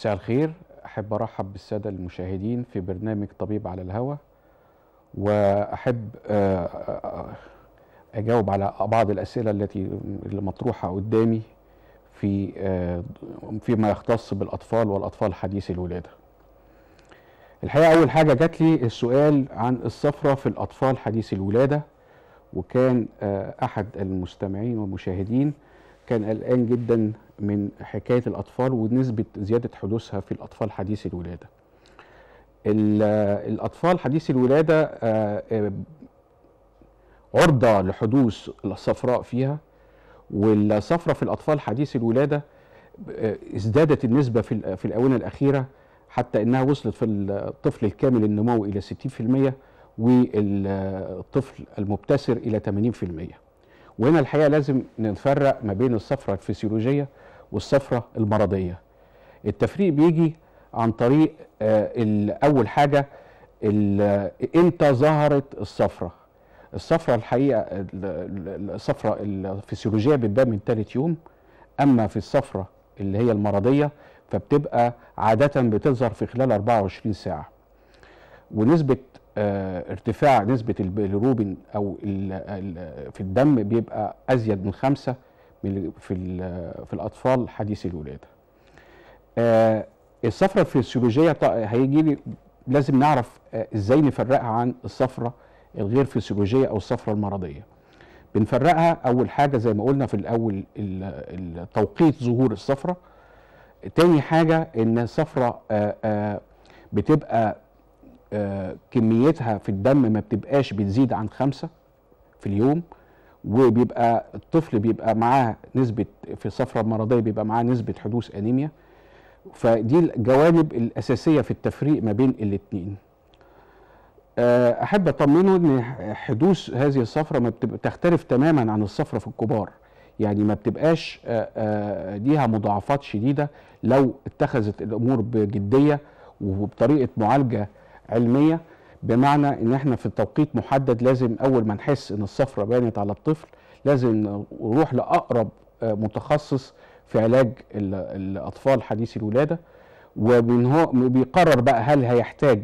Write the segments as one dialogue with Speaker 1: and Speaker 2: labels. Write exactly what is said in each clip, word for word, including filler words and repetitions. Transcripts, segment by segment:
Speaker 1: مساء الخير. أحب أرحب بالسادة المشاهدين في برنامج طبيب على الهوى، وأحب آه، آه، أجاوب على بعض الأسئلة التي اللي مطروحة قدامي في آه، فيما يختص بالأطفال والأطفال حديثي الولادة. الحقيقة أول حاجة جات لي السؤال عن الصفرة في الأطفال حديثي الولادة، وكان آه، أحد المستمعين والمشاهدين كان قلقان جدا من حكاية الأطفال ونسبة زيادة حدوثها في الأطفال حديثي الولادة. الأطفال حديثي الولادة آه، آه، عرضة لحدوث الصفراء فيها، والصفرة في الأطفال حديثي الولادة آه، ازدادت النسبة في في الآونة الأخيرة، حتى إنها وصلت في الطفل الكامل النمو إلى ستين في المية والطفل المبتسر إلى ثمانين في المية. وهنا الحقيقة لازم نفرق ما بين الصفرة الفسيولوجية والصفرة المرضية. التفريق بيجي عن طريق آه أول حاجة إمتى ظهرت الصفرة. الصفرة الحقيقة الصفرة الفسيولوجية بتبان من ثالث يوم، أما في الصفرة اللي هي المرضية فبتبقى عادة بتظهر في خلال أربعة وعشرين ساعة. ونسبة اه ارتفاع نسبة البيليروبين أو ال ال في الدم بيبقى أزيد من خمسة في في الأطفال حديثي الولادة. اه الصفرة الفسيولوجية هيجي لي لازم نعرف اه ازاي نفرقها عن الصفرة الغير فسيولوجية أو الصفرة المرضية. بنفرقها أول حاجة زي ما قلنا في الأول توقيت ظهور الصفرة. تاني حاجة إن الصفرة اه اه بتبقى آه كميتها في الدم ما بتبقاش بتزيد عن خمسة في اليوم، وبيبقى الطفل بيبقى معاه نسبة في الصفرة المرضية بيبقى معاه نسبة حدوث أنيميا. فدي الجوانب الأساسية في التفريق ما بين الاتنين. آه أحب أطمنه إن حدوث هذه الصفرة ما بتبقى تختلف تماما عن الصفرة في الكبار، يعني ما بتبقاش آه آه ليها مضاعفات شديدة لو اتخذت الأمور بجدية وبطريقة معالجة علمية. بمعنى ان احنا في التوقيت محدد لازم اول ما نحس ان الصفرة بانت على الطفل لازم نروح لاقرب متخصص في علاج الاطفال حديثي الولادة، وبيقرر بقى هل هيحتاج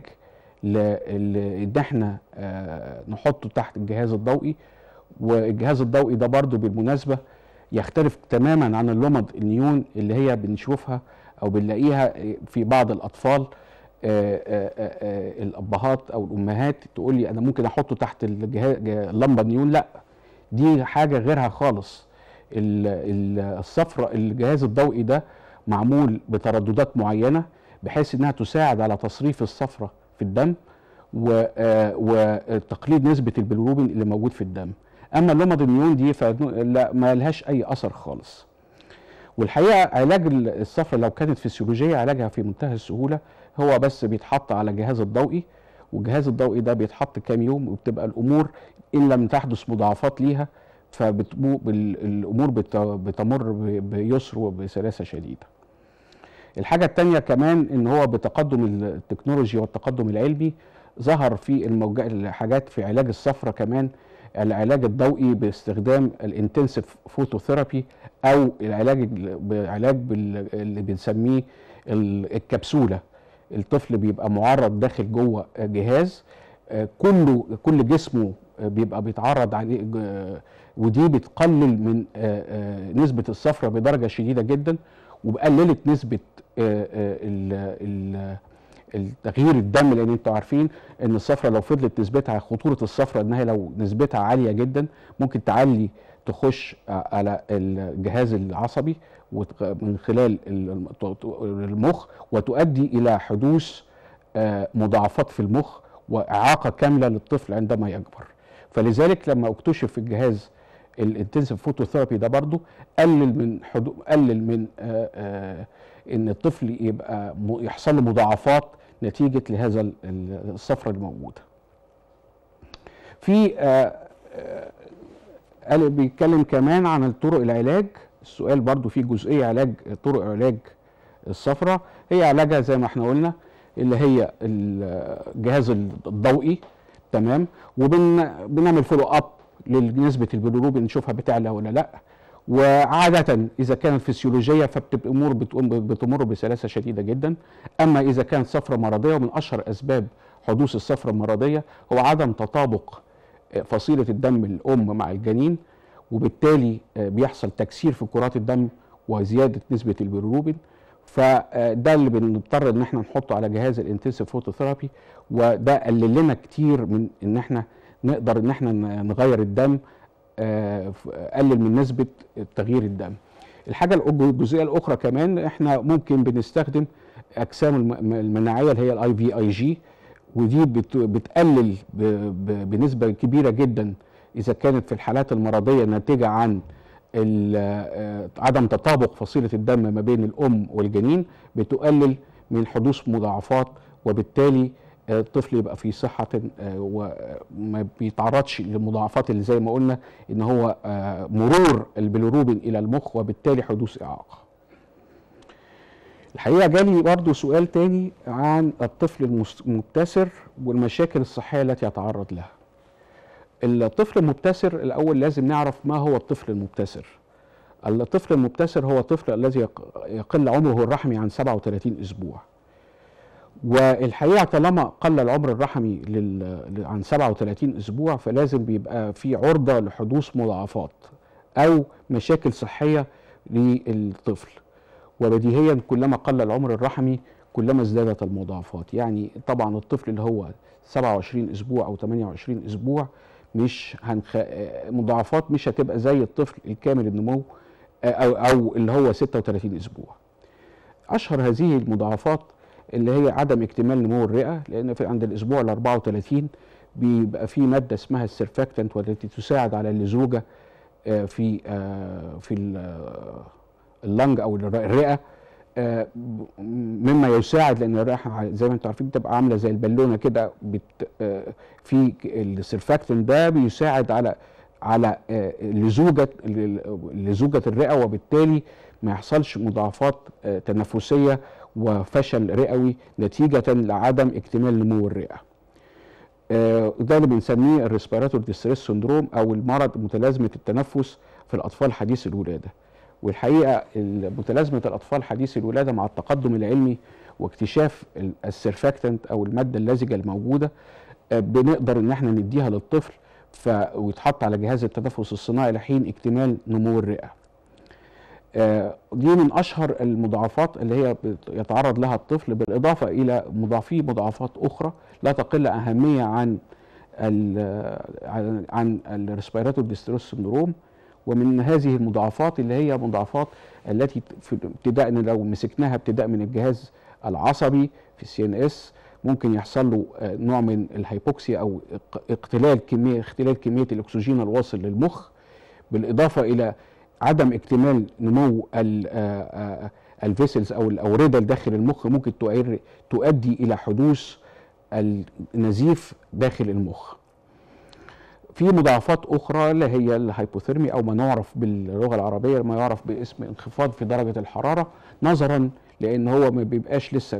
Speaker 1: ان احنا نحطه تحت الجهاز الضوئي. والجهاز الضوئي ده برضو بالمناسبة يختلف تماما عن اللمض النيون اللي هي بنشوفها او بنلاقيها في بعض الاطفال. آآ آآ الابهات او الامهات تقول لي انا ممكن احطه تحت اللمبه نيون. لا، دي حاجه غيرها خالص. الصفرة الجهاز الضوئي ده معمول بترددات معينه بحيث انها تساعد على تصريف الصفرة في الدم وتقليل نسبه البيليروبين اللي موجود في الدم. اما اللمض النيون دي فلا ما لهاش اي اثر خالص. والحقيقه علاج الصفرة لو كانت فسيولوجيه علاجها في منتهى السهوله، هو بس بيتحط على جهاز الضوئي، والجهاز الضوئي ده بيتحط كام يوم وبتبقى الامور ان لم تحدث مضاعفات ليها فالامور بتمر بيسر وبسلاسه شديده. الحاجه الثانيه كمان ان هو بتقدم التكنولوجيا والتقدم العلمي ظهر في الحاجات في علاج الصفرة كمان العلاج الضوئي باستخدام الانتنسيف فوتوثيرابي او العلاج بعلاج اللي بنسميه الكبسوله. الطفل بيبقى معرض داخل جوه جهاز كله كل جسمه بيبقى بيتعرض عليه، ودي بتقلل من نسبه الصفرة بدرجه شديده جدا، وبقللت نسبه التغيير الدم. لان انتوا عارفين ان الصفرة لو فضلت نسبتها خطوره الصفرة انها لو نسبتها عاليه جدا ممكن تعلي تخش على الجهاز العصبي من خلال المخ وتؤدي الى حدوث مضاعفات في المخ واعاقه كامله للطفل عندما يكبر. فلذلك لما اكتشف الجهاز الانتنسيف فوتوثيرابي ده برضو قلل من حدو... قلل من آآ آآ ان الطفل يبقى يحصل له مضاعفات نتيجه لهذا الصفرة الموجوده. في قال بيتكلم كمان عن طرق العلاج. السؤال برضو فيه جزئيه علاج طرق علاج الصفرة. هي علاجها زي ما احنا قلنا اللي هي الجهاز الضوئي، تمام، وبنعمل فولو اب لنسبه البيليروبين نشوفها بتعلى ولا لا، وعادة إذا كانت فسيولوجية فبتبقى أمور بتمر بسلاسة شديدة جدا. أما إذا كانت صفرة مرضية، ومن أشهر أسباب حدوث الصفرة المرضية هو عدم تطابق فصيلة الدم الأم مع الجنين، وبالتالي بيحصل تكسير في كرات الدم وزيادة نسبة البيليروبين. فده اللي بنضطر ان احنا نحطه على جهاز الانتنسيف فوتوثيرابي، وده قلل لنا كتير من ان احنا نقدر ان احنا نغير الدم، قلل من نسبة تغيير الدم. الحاجة الجزئية الأخرى كمان احنا ممكن بنستخدم أجسام المناعية اللي هي الاي في اي جي، ودي بتقلل بنسبة كبيرة جدا إذا كانت في الحالات المرضية ناتجة عن عدم تطابق فصيلة الدم ما بين الأم والجنين، بتقلل من حدوث مضاعفات، وبالتالي الطفل يبقى في صحة وما بيتعرضش للمضاعفات اللي زي ما قلنا ان هو مرور البيليروبين الى المخ وبالتالي حدوث إعاقة. الحقيقة جالي برضو سؤال تاني عن الطفل المبتسر والمشاكل الصحية التي يتعرض لها. الطفل المبتسر الأول لازم نعرف ما هو الطفل المبتسر. الطفل المبتسر هو الطفل الذي يقل عمره الرحمي عن سبعة وثلاثين أسبوع. والحقيقة طالما قل العمر الرحمي عن سبعة وثلاثين أسبوع فلازم بيبقى في عرضة لحدوث مضاعفات أو مشاكل صحية للطفل، وبديهيا كلما قل العمر الرحمي كلما ازدادت المضاعفات. يعني طبعا الطفل اللي هو سبعة وعشرين أسبوع أو ثمانية وعشرين أسبوع مش هنخ... مضاعفات مش هتبقى زي الطفل الكامل النمو أو, أو اللي هو ستة وثلاثين أسبوع. أشهر هذه المضاعفات اللي هي عدم اكتمال نمو الرئة، لأن في عند الأسبوع ال أربعة وثلاثين بيبقى في مادة اسمها السيرفاكتنت والتي تساعد على اللزوجة في في اللنج أو الرئة، مما يساعد، لأن الرئة زي ما انتم عارفين بتبقى عاملة زي البالونة كده، في السيرفاكتنت ده بيساعد على على لزوجة لزوجة الرئة، وبالتالي ما يحصلش مضاعفات تنفسية وفشل رئوي نتيجة لعدم اكتمال نمو الرئة. ده اللي بنسميه الريسبيراتوري ديستريس سندروم أو المرض متلازمة التنفس في الأطفال حديث الولادة. والحقيقة متلازمة الأطفال حديث الولادة مع التقدم العلمي واكتشاف السيرفاكتنت أو المادة اللزجة الموجودة بنقدر إن احنا نديها للطفل ويتحط على جهاز التنفس الصناعي لحين اكتمال نمو الرئة. دي من أشهر المضاعفات اللي هي يتعرض لها الطفل، بالإضافة إلى مضاعفي مضاعفات أخرى لا تقل أهمية عن ال عن الريسبيراتوري ديستريس سندروم. ومن هذه المضاعفات اللي هي مضاعفات التي ابتداء لو مسكناها ابتداء من الجهاز العصبي في السي ان اس ممكن يحصل له نوع من الهيبوكسيا او اختلال كميه اختلال كميه الاكسجين الواصل للمخ، بالاضافه الى عدم اكتمال نمو الفيسلز او الاورده داخل المخ، ممكن تؤدي الى حدوث النزيف داخل المخ. في مضاعفات اخرى اللي هي الهايبوثيرميا او ما نعرف باللغه العربيه ما يعرف باسم انخفاض في درجه الحراره، نظرا لان هو ما بيبقاش لسه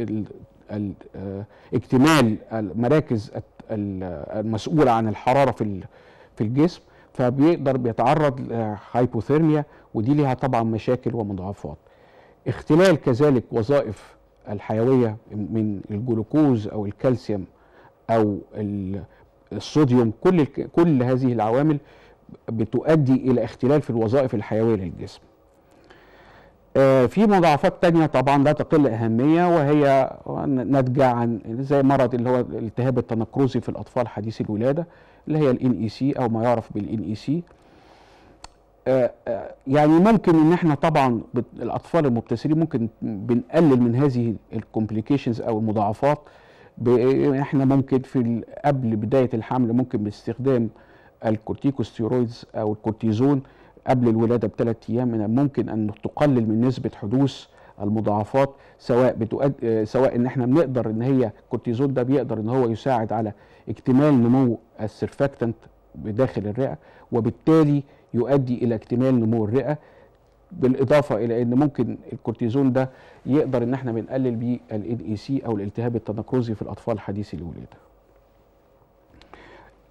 Speaker 1: اكتمال المراكز المسؤوله عن الحراره في في الجسم، فبيقدر بيتعرض لهايبوثيرميا، ودي ليها طبعا مشاكل ومضاعفات. اختلال كذلك وظائف الحيويه من الجلوكوز او الكالسيوم او الصوديوم، كل كل هذه العوامل بتؤدي الى اختلال في الوظائف الحيويه للجسم. آه في مضاعفات تانية طبعا لا تقل اهميه، وهي ناتجه عن زي مرض اللي هو الالتهاب التنقرضي في الاطفال حديثي الولاده اللي هي الان اي سي او ما يعرف بالان اي سي. آه آه يعني ممكن ان احنا طبعا الاطفال المبتسرين ممكن بنقلل من هذه الكومبليكيشنز او المضاعفات. احنا ممكن في قبل بدايه الحمل ممكن باستخدام الكورتيكوستيرويدز او الكورتيزون قبل الولاده بثلاث ايام من الممكن ان تقلل من نسبه حدوث المضاعفات، سواء بتؤد... سواء ان احنا بنقدر ان هي الكورتيزون ده بيقدر ان هو يساعد على اكتمال نمو السيرفاكتنت بداخل الرئه، وبالتالي يؤدي الى اكتمال نمو الرئه، بالاضافه الى ان ممكن الكورتيزون ده يقدر ان احنا بنقلل بيه الان اي سي او الالتهاب التنقرضي في الاطفال حديثي الولاده.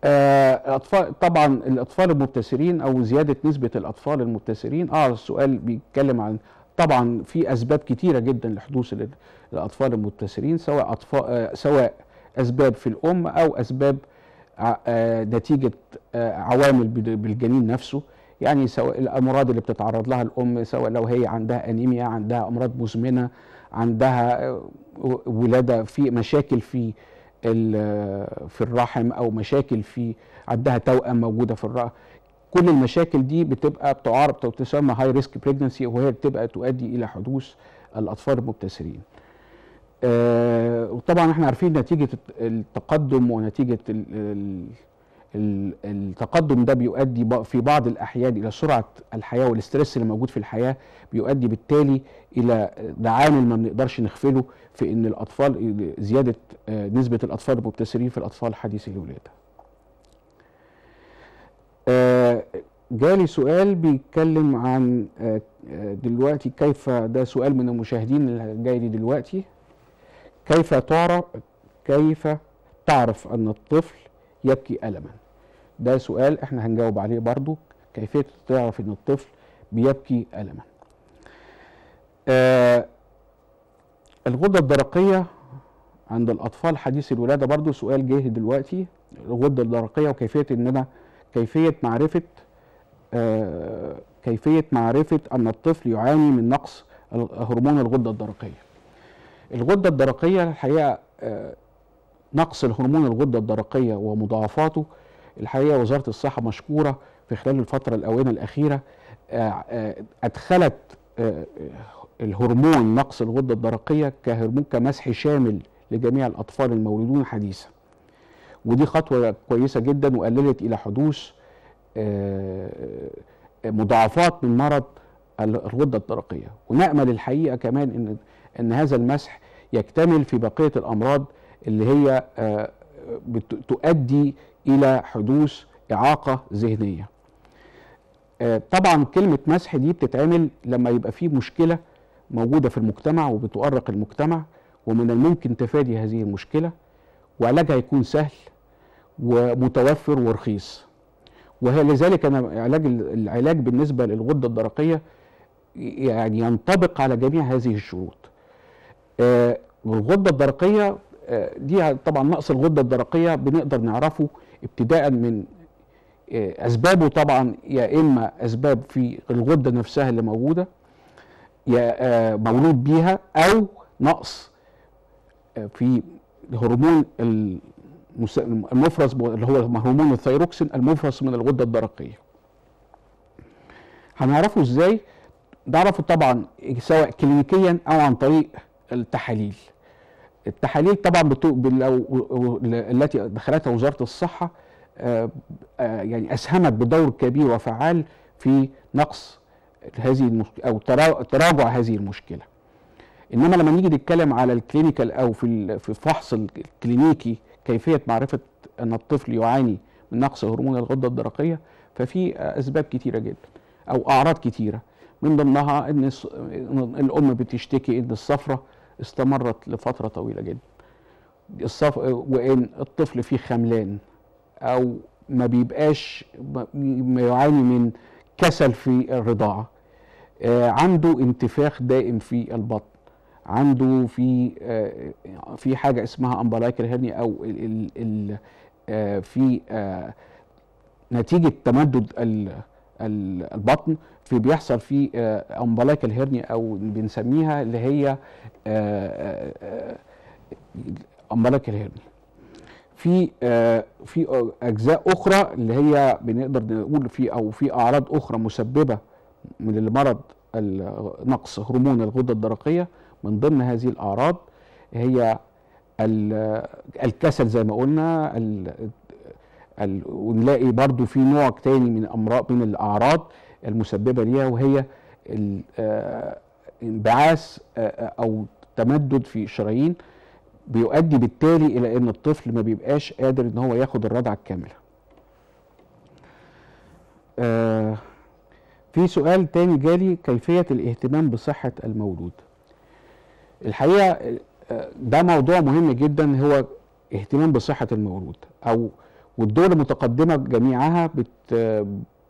Speaker 1: آه، اطفال طبعا الاطفال المبتسرين او زياده نسبه الاطفال المبتسرين، اه السؤال بيتكلم عن، طبعا في اسباب كتيره جدا لحدوث ال- الاطفال المبتسرين، سواء اطفال آه، سواء اسباب في الام او اسباب ع- آه، نتيجه آه، عوامل بال- بالجنين نفسه. يعني سواء الامراض اللي بتتعرض لها الام، سواء لو هي عندها انيميا، عندها امراض مزمنه، عندها آه، ولاده في مشاكل في ال- في الرحم، او مشاكل في عندها توأم موجوده في الرحم. كل المشاكل دي بتبقى بتعرض تسمى هاي ريسك بريجنسي، وهي بتبقى تؤدي الى حدوث الاطفال المبتسرين. آه، وطبعا احنا عارفين نتيجه التقدم، ونتيجه ال- ال- ال- التقدم ده بيؤدي ب- في بعض الاحيان الى سرعه الحياه، والاسترس اللي موجود في الحياه بيؤدي بالتالي الى، ده عامل ما بنقدرش نغفله في ان الاطفال، زياده آه، نسبه الاطفال المبتسرين في الاطفال حديثي الولاده. آه، جالي سؤال بيتكلم عن آه، آه، دلوقتي كيف، ده سؤال من المشاهدين اللي جاي لي دلوقتي: كيف تعرف كيف تعرف ان الطفل يبكي ألما؟ ده سؤال احنا هنجاوب عليه برضو، كيفية تعرف ان الطفل بيبكي ألما. آه الغدة الدرقية عند الأطفال حديثي الولادة برضو سؤال جه دلوقتي. الغدة الدرقية وكيفية ان انا كيفية معرفة آه كيفية معرفة ان الطفل يعاني من نقص هرمون الغدة الدرقية. الغدة الدرقية الحقيقة آه نقص الهرمون الغدة الدرقية ومضاعفاته، الحقيقة وزارة الصحة مشكورة في خلال الفترة الآونة الأخيرة أدخلت الهرمون نقص الغدة الدرقية كهرمون كمسح شامل لجميع الأطفال المولودون حديثا، ودي خطوة كويسة جدا وقللت إلى حدوث مضاعفات من مرض الغدة الدرقية. ونأمل الحقيقة كمان إن إن هذا المسح يكتمل في بقية الأمراض اللي هي بتؤدي إلى حدوث إعاقة ذهنية. طبعا كلمة مسح دي بتتعمل لما يبقى في مشكلة موجودة في المجتمع وبتؤرق المجتمع، ومن الممكن تفادي هذه المشكلة، وعلاجها يكون سهل ومتوفر ورخيص. ولذلك أنا علاج العلاج بالنسبة للغدة الدرقية يعني ينطبق على جميع هذه الشروط. والغدة الدرقية دي طبعا نقص الغدة الدرقية بنقدر نعرفه ابتداء من أسبابه، طبعا يا إما أسباب في الغدة نفسها اللي موجودة يا مولود بيها، أو نقص في هرمون المفرز اللي هو هرمون الثيروكسين المفرز من الغدة الدرقية. هنعرفه إزاي؟ نعرفه طبعا سواء كلينيكيا أو عن طريق التحاليل. التحاليل طبعا التي دخلتها وزارة الصحة يعني أسهمت بدور كبير وفعال في نقص هذه المشكلة أو تراجع هذه المشكلة. إنما لما نيجي نتكلم على الكلينيكال أو في في الفحص الكلينيكي كيفية معرفة أن الطفل يعاني من نقص هرمون الغدة الدرقية، ففي أسباب كتيرة جدا أو أعراض كتيرة، من ضمنها إن الأم بتشتكي إن الصفرة استمرت لفترة طويلة جدا، الصف... وإن الطفل فيه خملان، أو ما بيبقاش ما يعاني من كسل في الرضاعة، آه عنده انتفاخ دائم في البطن، عنده في آه في حاجة اسمها امبلايكال هيرنيا، أو ال ال ال آه في آه نتيجة تمدد ال البطن في بيحصل في امبلايكال هيرنيا، او بنسميها اللي هي امبلايكال هيرنيا. في في اجزاء اخرى اللي هي بنقدر نقول في او في اعراض اخرى مسببه من المرض نقص هرمون الغده الدرقيه. من ضمن هذه الاعراض هي الكسل زي ما قلنا، ونلاقي برضو في نوع تاني من امراض من الاعراض المسببه ليها، وهي انبعاث او تمدد في الشرايين، بيؤدي بالتالي الى ان الطفل ما بيبقاش قادر ان هو ياخد الرضعه الكامله. في سؤال تاني جالي: كيفيه الاهتمام بصحه المولود؟ الحقيقه ده موضوع مهم جدا، هو اهتمام بصحه المولود، او والدول المتقدمه جميعها بت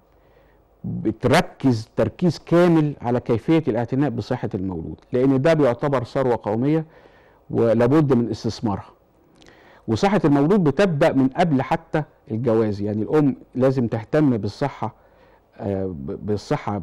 Speaker 1: بتركز تركيز كامل على كيفيه الاعتناء بصحه المولود، لان ده بيعتبر ثروه قوميه ولابد من استثمارها. وصحه المولود بتبدا من قبل حتى الجواز، يعني الام لازم تهتم بالصحه بالصحه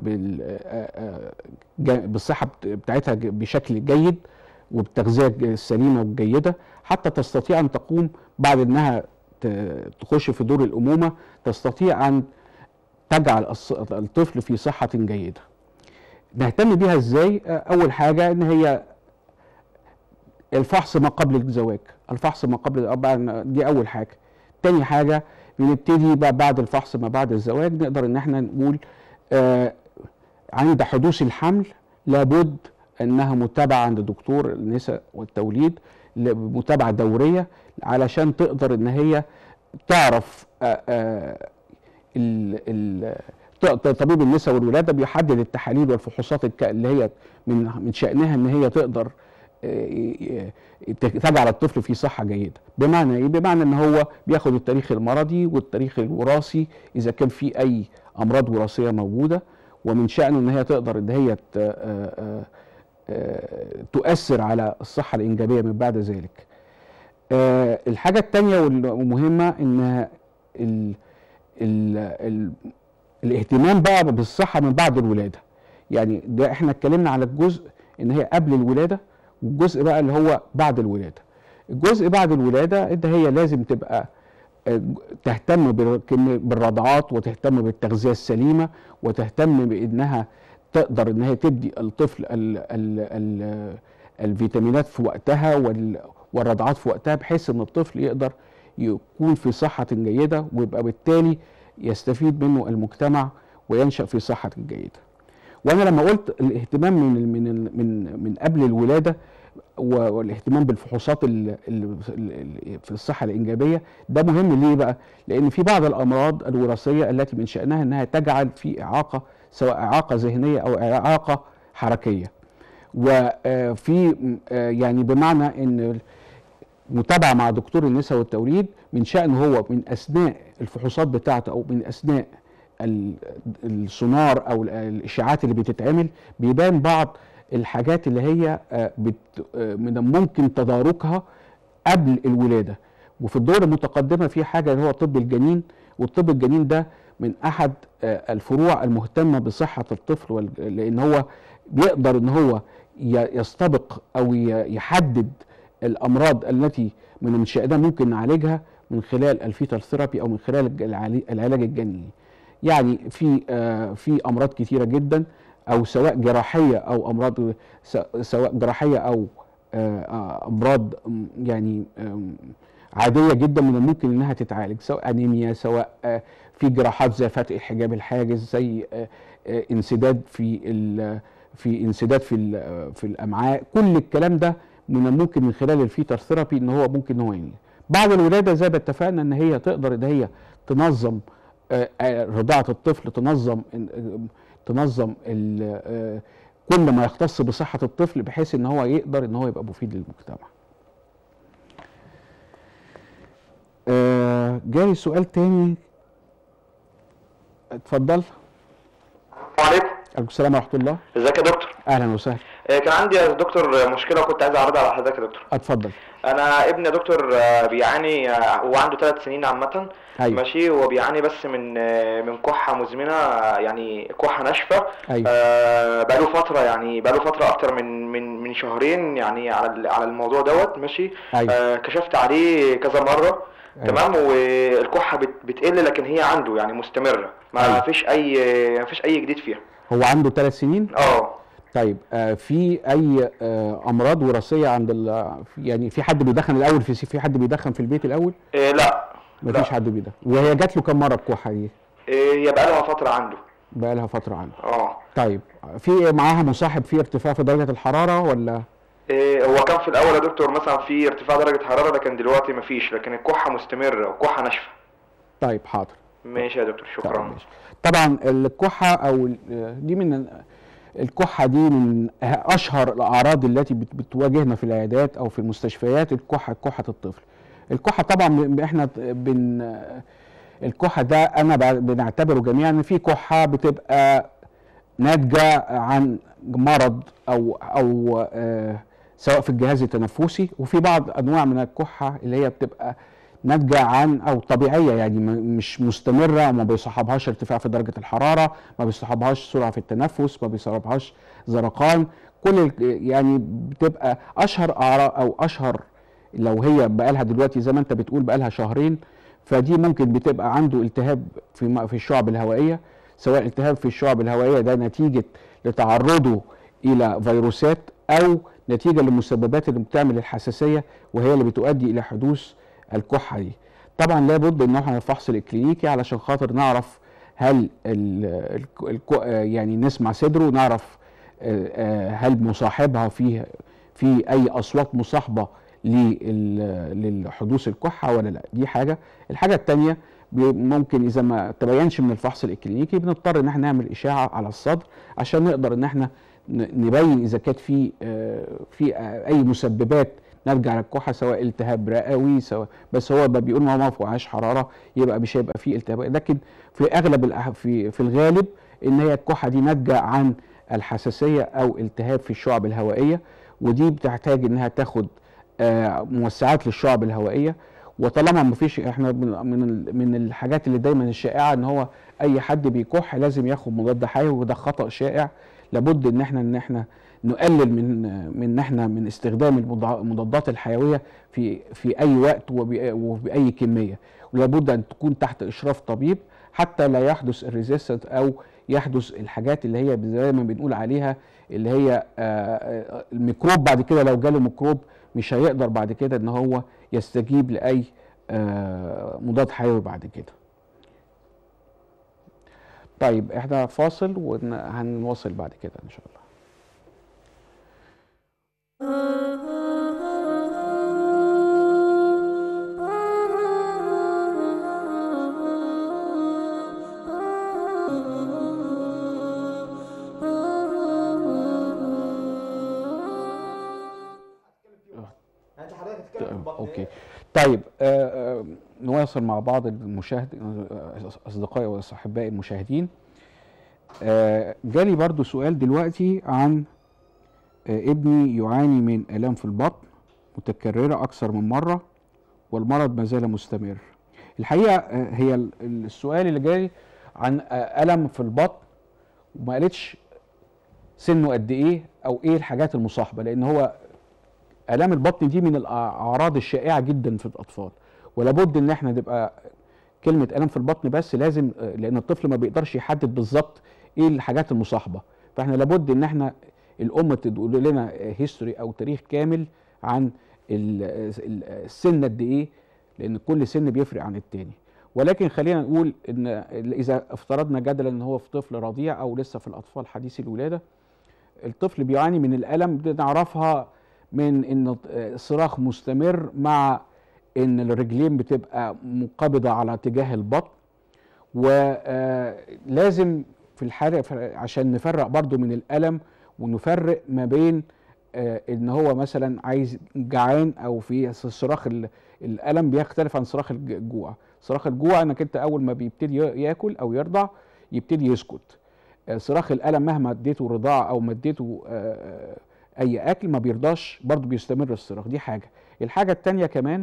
Speaker 1: بالصحه بتاعتها بشكل جيد وبالتغذيه السليمه والجيده، حتى تستطيع ان تقوم بعد انها تخش في دور الامومه، تستطيع ان تجعل الطفل في صحه جيده. نهتم بيها ازاي؟ اول حاجه ان هي الفحص ما قبل الزواج، الفحص ما قبل دي اول حاجه. تاني حاجه بنبتدي بقى بعد الفحص ما بعد الزواج نقدر ان احنا نقول آه عند حدوث الحمل لابد انها متابعه عند دكتور النساء والتوليد، متابعه دوريه علشان تقدر ان هي تعرف آه آه ال ال طبيب النساء والولاده بيحدد التحاليل والفحوصات اللي هي من من شأنها ان هي تقدر تجعل الطفل في صحه جيده. بمعنى ايه؟ بمعنى ان هو بياخد التاريخ المرضي والتاريخ الوراثي اذا كان في اي امراض وراثيه موجوده، ومن شأنه ان هي تقدر ان هي تؤثر على الصحه الانجابيه من بعد ذلك. الحاجه الثانيه والمهمه ان ال ال ال الاهتمام بقى بالصحه من بعد الولاده. يعني ده احنا اتكلمنا على الجزء ان هي قبل الولاده، والجزء بقى اللي هو بعد الولاده. الجزء بعد الولاده ان هي لازم تبقى تهتم بالرضعات وتهتم بالتغذيه السليمه وتهتم بانها تقدر ان هي تدي الطفل ال ال ال الفيتامينات في وقتها والرضعات في وقتها، بحيث ان الطفل يقدر يكون في صحه جيده ويبقى بالتالي يستفيد منه المجتمع وينشأ في صحه جيده. وانا لما قلت الاهتمام من من من من قبل الولاده والاهتمام بالفحوصات ال ال في الصحه الانجابيه، ده مهم ليه بقى؟ لان في بعض الامراض الوراثيه التي من شأنها انها تجعل في اعاقه، سواء اعاقه ذهنيه او اعاقه حركيه. وفي يعني بمعنى ان متابعه مع دكتور النساء والتوليد من شأنه هو من اثناء الفحوصات بتاعته او من اثناء السونار او الاشاعات اللي بتتعمل بيبان بعض الحاجات اللي هي من الممكن تداركها قبل الولاده. وفي الدور المتقدمه في حاجه اللي هو طب الجنين، والطب الجنين ده من احد الفروع المهتمه بصحه الطفل، لان هو بيقدر ان هو يستبق او يحدد الامراض التي من شأنها ممكن نعالجها من خلال الفيتال ثيرابي او من خلال العلاج الجنيني. يعني في آه في امراض كتيره جدا، او سواء جراحيه او امراض سواء جراحيه او آه امراض يعني آه عاديه جدا من الممكن انها تتعالج، سواء انيميا، سواء آه في جراحات زي فتح الحجاب الحاجز، زي آه آه انسداد في في انسداد في في الامعاء. كل الكلام ده من الممكن من خلال الفيتال ثيرابي ان هو ممكن ان هو ينجح. بعد الولاده زي ما اتفقنا ان هي تقدر ان هي تنظم رضاعة الطفل، تنظم تنظم كل ما يختص بصحة الطفل بحيث ان هو يقدر ان هو يبقى مفيد للمجتمع. جاي سؤال تاني، اتفضل.
Speaker 2: السلام عليكم.
Speaker 1: عليكم السلام ورحمة الله.
Speaker 2: ازيك يا دكتور؟
Speaker 1: اهلا وسهلا.
Speaker 2: كان عندي يا دكتور مشكلة وكنت عايز اعرضها على حضرتك يا دكتور.
Speaker 1: اتفضل.
Speaker 2: انا ابني يا دكتور بيعاني، هو عنده ثلاث سنين عامة.
Speaker 1: أيوة.
Speaker 2: ماشي. هو بيعاني بس من من كحة مزمنة، يعني كحة ناشفة.
Speaker 1: أيوة.
Speaker 2: آه بقاله فترة، يعني بقاله فترة اكتر من من من شهرين يعني على على الموضوع دوت. ماشي.
Speaker 1: أيوة.
Speaker 2: آه كشفت عليه كذا مرة. أيوة. تمام. والكحة بت بتقل لكن هي عنده يعني مستمرة، ما أيوة. فيش اي ما فيش اي جديد فيها.
Speaker 1: هو عنده ثلاث سنين؟
Speaker 2: اه.
Speaker 1: طيب آه في اي آه امراض وراثيه عند يعني في حد بيدخن الاول، في في حد بيدخن في البيت الاول؟
Speaker 2: إيه لا
Speaker 1: مفيش حد بيدخن. وهي جات له كم مره الكحه دي؟
Speaker 2: إيه هي بقى لها فتره عنده.
Speaker 1: بقى لها فتره عنده.
Speaker 2: اه.
Speaker 1: طيب في معاها مصاحب في ارتفاع في درجه الحراره ولا؟
Speaker 2: إيه هو كان في الاول يا دكتور مثلا في ارتفاع درجه حراره، لكن دلوقتي مفيش، لكن الكحه مستمره وكحه ناشفه.
Speaker 1: طيب حاضر.
Speaker 2: ماشي يا دكتور، شكرا.
Speaker 1: طيب ماشي. طبعا الكحه او دي من الكحة دي من اشهر الاعراض التي بتواجهنا في العيادات او في المستشفيات. الكحة كحة الطفل. الكحه طبعا احنا بن الكحه ده انا بنعتبره جميعا ان في كحه بتبقى ناتجه عن مرض او او آه سواء في الجهاز التنفسي، وفي بعض انواع من الكحه اللي هي بتبقى ناتجه عن او طبيعيه، يعني مش مستمره، وما بيصاحبهاش ارتفاع في درجه الحراره، ما بيصاحبهاش سرعه في التنفس، ما بيصاحبهاش زرقان. كل يعني بتبقى اشهر او اشهر لو هي بقالها دلوقتي زي ما انت بتقول بقالها شهرين، فدي ممكن بتبقى عنده التهاب في في الشعب الهوائيه، سواء التهاب في الشعب الهوائيه ده نتيجه لتعرضه الى فيروسات او نتيجه للمسببات اللي بتعمل الحساسيه وهي اللي بتؤدي الى حدوث الكحه دي. طبعا لابد ان احنا الفحص الكلينيكي علشان خاطر نعرف هل ال ال يعني نسمع صدره، نعرف هل مصاحبها فيه في اي اصوات مصاحبه للحدوث الكحه ولا لا. دي حاجه. الحاجه الثانيه ممكن اذا ما تبينش من الفحص الكلينيكي بنضطر ان احنا نعمل اشاعه على الصدر عشان نقدر ان احنا نبين اذا كانت في في اي مسببات نرجع للكحه، سواء التهاب رئوي سواء، بس هو بيقول ما ما فيهاش حراره يبقى مش هيبقى فيه التهاب، لكن في اغلب في في الغالب ان هي الكحه دي ناتجه عن الحساسيه او التهاب في الشعب الهوائيه، ودي بتحتاج انها تاخد موسعات للشعب الهوائيه. وطالما ما فيش، احنا من من الحاجات اللي دايما الشائعه ان هو اي حد بيكح لازم ياخد مضاد حيوي، وده خطا شائع. لابد ان احنا ان احنا نقلل من من احنا من استخدام المضادات الحيويه في في اي وقت وباي كميه، ولابد ان تكون تحت اشراف طبيب حتى لا يحدث الريزيستنت او يحدث الحاجات اللي هي زي ما بنقول عليها اللي هي الميكروب. بعد كده لو جاله ميكروب مش هيقدر بعد كده ان هو يستجيب لاي مضاد حيوي بعد كده. طيب احنا فاصل وهنواصل بعد كده ان شاء الله. اوكي طيب آه نواصل مع بعض المشاهد اصدقائي واصحابائي المشاهدين. آه جالي برضو سؤال دلوقتي عن آه ابني يعاني من الام في البطن متكرره اكثر من مره والمرض ما زال مستمر. الحقيقه آه هي السؤال اللي جالي عن آه الم في البطن وما قالتش سنه قد ايه او ايه الحاجات المصاحبه، لان هو الام البطن دي من الاعراض الشائعه جدا في الاطفال، ولابد ان احنا نبقى كلمه الم في البطن بس لازم، لان الطفل ما بيقدرش يحدد بالظبط ايه الحاجات المصاحبه، فاحنا لابد ان احنا الام تقول لنا هيستوري او تاريخ كامل عن السن قد ايه، لان كل سن بيفرق عن التاني. ولكن خلينا نقول ان اذا افترضنا جدلا ان هو في طفل رضيع او لسه في الاطفال حديثي الولاده، الطفل بيعاني من الالم بنعرفها من ان صراخ مستمر مع ان الرجلين بتبقى منقبضه على اتجاه البطن، ولازم في الحاله عشان نفرق برضو من الالم ونفرق ما بين ان هو مثلا عايز جعان او في صراخ الالم بيختلف عن صراخ الجوع. صراخ الجوع انك انت اول ما بيبتدي ياكل او يرضع يبتدي يسكت. صراخ الالم مهما اديته رضاعه او ما اديته اي اكل ما بيرضاش برضو بيستمر الصراخ. دي حاجه. الحاجه الثانيه كمان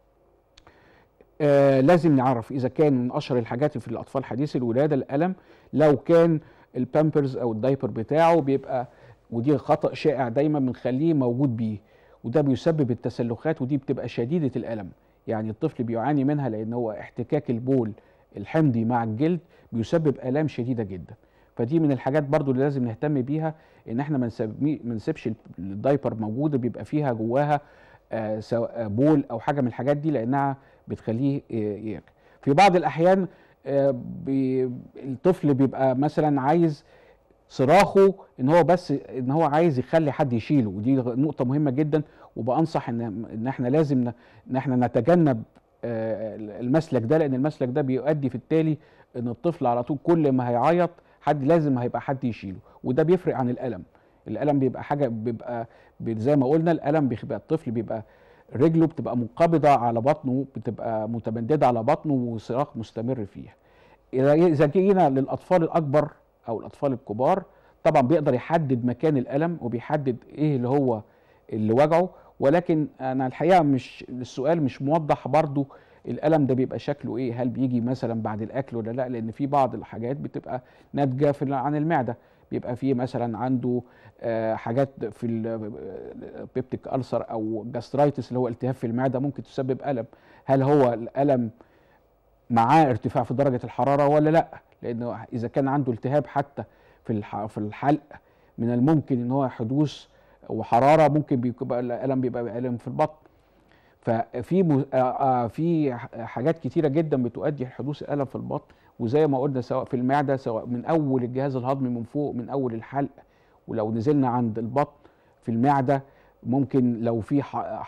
Speaker 1: آه لازم نعرف اذا كان من اشهر الحاجات في الاطفال حديثي الولاده الالم لو كان البامبرز او الدايبر بتاعه بيبقى، ودي خطا شائع دايما بنخليه موجود بيه، وده بيسبب التسلخات ودي بتبقى شديده الالم، يعني الطفل بيعاني منها لان هو احتكاك البول الحمضي مع الجلد بيسبب الام شديده جدا. فدي من الحاجات برضو اللي لازم نهتم بيها، ان احنا ما نسيبش الدايبر موجوده بيبقى فيها جواها آه سواء بول او حاجه من الحاجات دي، لانها بتخليه يرجع. في بعض الاحيان آه بي الطفل بيبقى مثلا عايز صراخه ان هو بس ان هو عايز يخلي حد يشيله، ودي نقطه مهمه جدا، وبانصح ان ان احنا لازم ان احنا نتجنب آه المسلك ده، لان المسلك ده بيؤدي في التالي ان الطفل على طول كل ما هيعيط حد لازم هيبقى حد يشيله، وده بيفرق عن الالم. الالم بيبقى حاجه بيبقى زي ما قلنا الالم بيبقى الطفل بيبقى رجله بتبقى منقبضه على بطنه، بتبقى متمدده على بطنه وصراخ مستمر فيها. اذا جينا للاطفال الاكبر او الاطفال الكبار، طبعا بيقدر يحدد مكان الالم وبيحدد ايه اللي هو اللي وجعه، ولكن انا الحقيقه مش السؤال مش موضح برضو الالم ده بيبقى شكله ايه، هل بيجي مثلا بعد الاكل ولا لا، لان في بعض الحاجات بتبقى ناتجه في عن المعده، بيبقى في مثلا عنده آه حاجات في البيبتيك ألسر او جاسترايتس اللي هو التهاب في المعده ممكن تسبب الم. هل هو الالم معاه ارتفاع في درجه الحراره ولا لا؟ لانه اذا كان عنده التهاب حتى في في الحلق من الممكن ان هو حدوث وحراره، ممكن بيبقى الالم بيبقى الم في البطن. ففي في حاجات كتيره جدا بتؤدي لحدوث الالم في البطن، وزي ما قلنا سواء في المعده، سواء من اول الجهاز الهضمي من فوق من اول الحلق، ولو نزلنا عند البطن في المعده ممكن لو في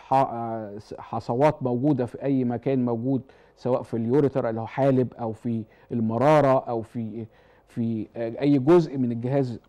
Speaker 1: حصوات موجوده في اي مكان موجود، سواء في اليوريتر اللي هو حالب او في المراره او في في اي جزء من الجهاز.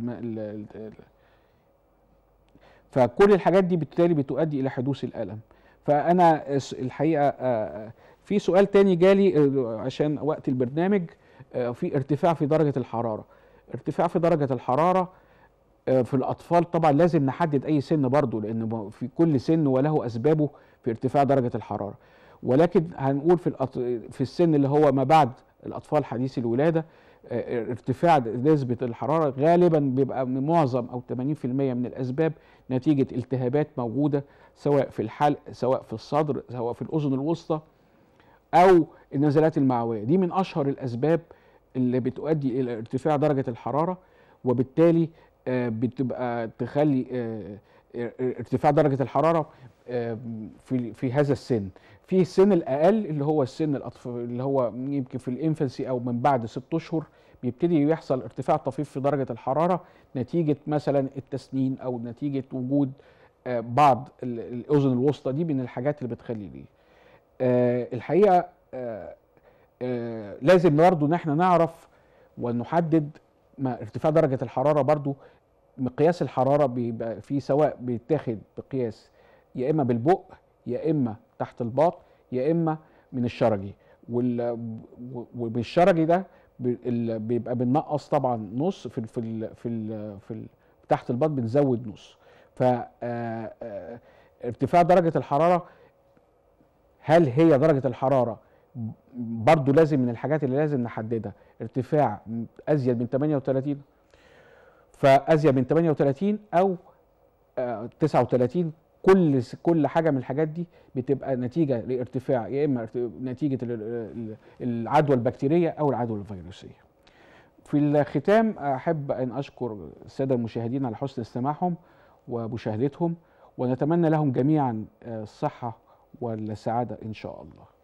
Speaker 1: فكل الحاجات دي بالتالي بتؤدي الى حدوث الالم. فانا الحقيقه في سؤال تاني جالي عشان وقت البرنامج، في ارتفاع في درجه الحراره. ارتفاع في درجه الحراره في الاطفال طبعا لازم نحدد اي سن برضه، لان في كل سن وله اسبابه في ارتفاع درجه الحراره، ولكن هنقول في في السن اللي هو ما بعد الاطفال حديثي الولاده، ارتفاع نسبه الحراره غالبا بيبقى من معظم او ثمانين في المية من الاسباب نتيجه التهابات موجوده سواء في الحلق، سواء في الصدر، سواء في الاذن الوسطى، او النزلات المعويه. دي من اشهر الاسباب اللي بتؤدي الى ارتفاع درجه الحراره، وبالتالي بتبقى تخلي ارتفاع درجه الحراره في في هذا السن. في السن الاقل اللي هو السن الاطفال اللي هو يمكن في الانفنسي او من بعد ست اشهر بيبتدي يحصل ارتفاع طفيف في درجه الحراره نتيجه مثلا التسنين او نتيجه وجود بعض الاذن الوسطى. دي من الحاجات اللي بتخلي دي. الحقيقه لازم برضه ان احنا نعرف ونحدد ما ارتفاع درجه الحراره. برضه مقياس الحراره بيبقى فيه سواء بيتاخد بقياس يا اما بالبق يا اما تحت الباط يا اما من الشرجي، وبالشرجي ده بيبقى بننقص طبعا نص في ال في ال في, ال في ال تحت الباط بنزود نص. ف ارتفاع درجه الحراره، هل هي درجه الحراره برضو لازم من الحاجات اللي لازم نحددها ارتفاع ازيد من ثمانية وثلاثين، فازيد من ثمانية وثلاثين او تسعة وثلاثين، كل كل حاجه من الحاجات دي بتبقى نتيجه لارتفاع يا اما نتيجه العدوى البكتيريه او العدوى الفيروسيه. في الختام احب ان اشكر الساده المشاهدين على حسن استماعهم ومشاهدتهم، ونتمنى لهم جميعا الصحه والسعاده ان شاء الله.